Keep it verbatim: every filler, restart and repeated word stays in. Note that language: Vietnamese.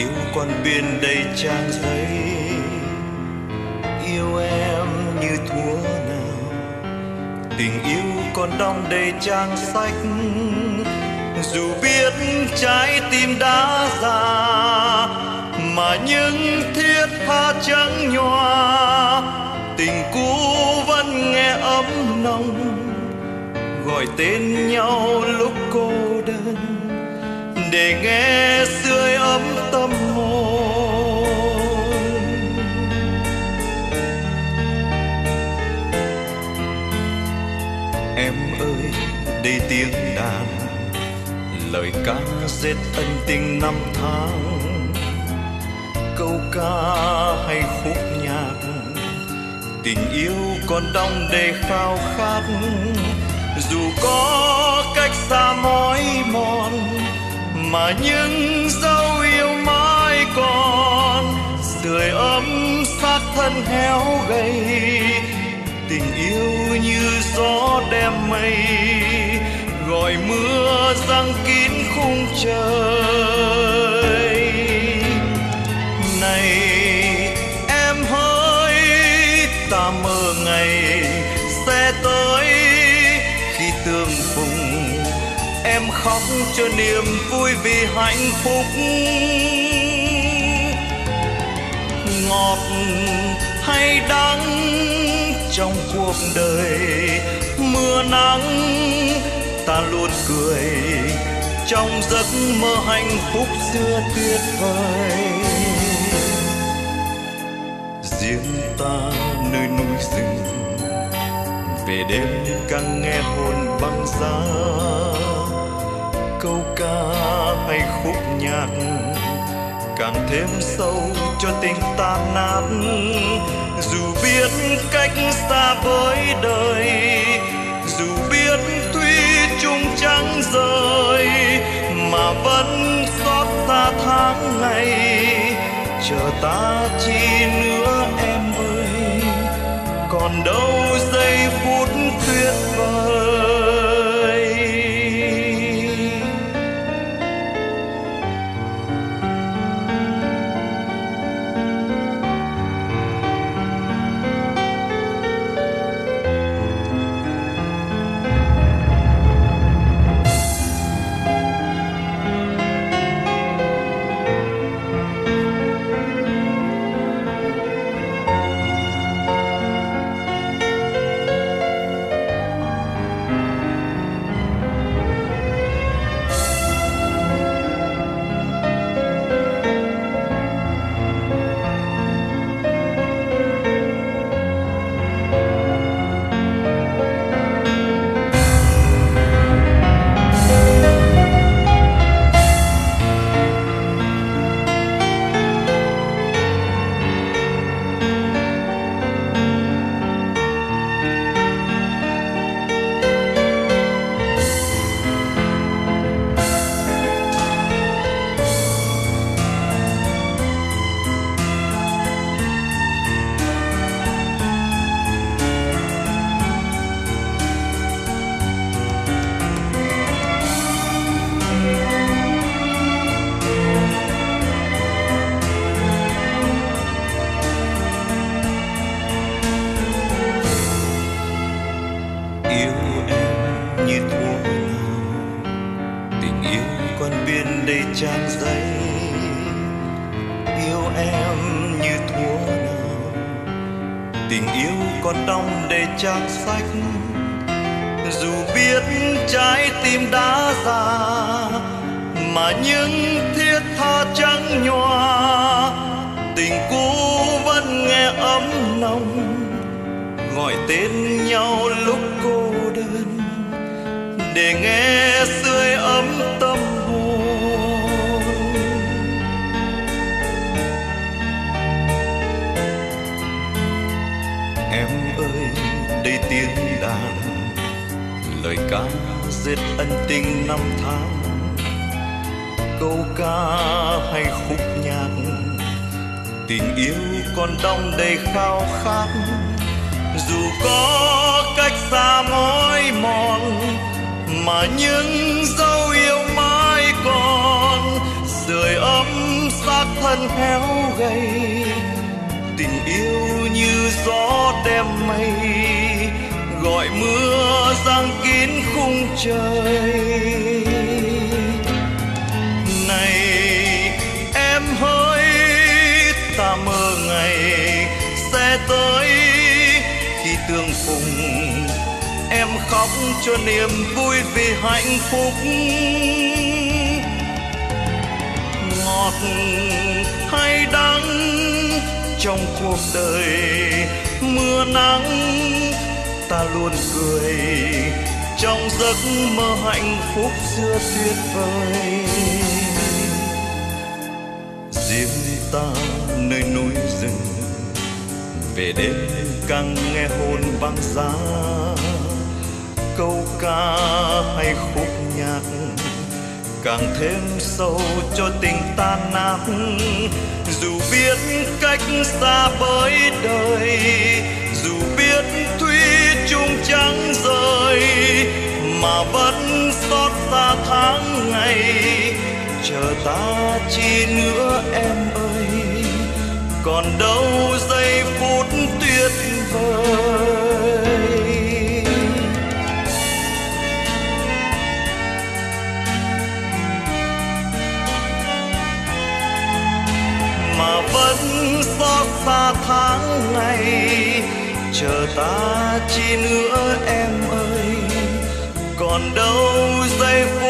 yêu con biển đầy trang giấy, yêu em như thuở nào. Tình yêu còn đong đầy trang sách, dù biết trái tim đã già, mà những thiết tha trắng nhòa. Tình cũ vẫn nghe ấm nồng, gọi tên nhau lúc cô đơn, để nghe sưởi ấm tâm hồn. Em ơi, đây tiếng đàn, lời ca dệt ân tình năm tháng. Câu ca hay khúc nhạc, tình yêu còn đong đầy khao khát. Dù có cách xa mỏi mòn, mà những dấu yêu mãi còn. Sưởi ấm xác thân héo gầy, tình yêu như gió đem mây, gọi mưa giăng kín khung trời. Này em hỡi, ta mơ ngày sẽ tới, khi tương phùng em khóc cho niềm vui vì hạnh phúc. Ngọt hay đắng trong cuộc đời mưa nắng, ta luôn cười trong giấc mơ hạnh phúc xưa tuyệt vời. Riêng ta nơi núi rừng, về đêm càng nghe hồn băng giá. Câu ca hay khúc nhạc càng thêm sâu cho tình tan nát. Dù biết cách xa với đời, dù biết thủy chung chẳng rời, mà vẫn xót xa tháng ngày. Chờ ta chi nữa em ơi, còn đâu giây phút tuyệt vời. Trang giấy, yêu em như thuở nào. Tình yêu còn đong đầy trang sách, dù biết trái tim đã già, mà những thiết tha trắng nhòa. Tình cũ vẫn nghe ấm nồng, gọi tên nhau lúc cô đơn, để nghe sưởi ấm tâm hồn. Em ơi, đây tiếng đàn, lời ca dệt ân tình năm tháng. Câu ca hay khúc nhạc, tình yêu còn đong đầy khao khát. Dù có cách xa mỏi mòn, mà những dấu yêu mãi còn. Sưởi ấm xác thân dần héo gầy, tình yêu như gió đem mây gọi mưa giăng kín khung trời. Này em hỡi, ta mơ ngày sẽ tới, khi tương phùng em khóc cho niềm vui vì hạnh phúc. Ngọt hay đắng trong cuộc đời mưa nắng, ta luôn cười trong giấc mơ hạnh phúc xưa tuyệt vời. Riêng ta nơi núi rừng, về đêm càng nghe hồn vang giá, câu ca hay khúc nhạc càng thêm sâu cho tình tan nát. Dù biết cách xa với đời, dù biết thủy chung chẳng rời, mà vẫn xót xa tháng ngày. Chờ ta chi nữa em ơi, còn đâu giây phút tuyệt vời. Mà vẫn xót xa tháng ngày, chờ ta chi nữa em ơi, còn đâu giây phút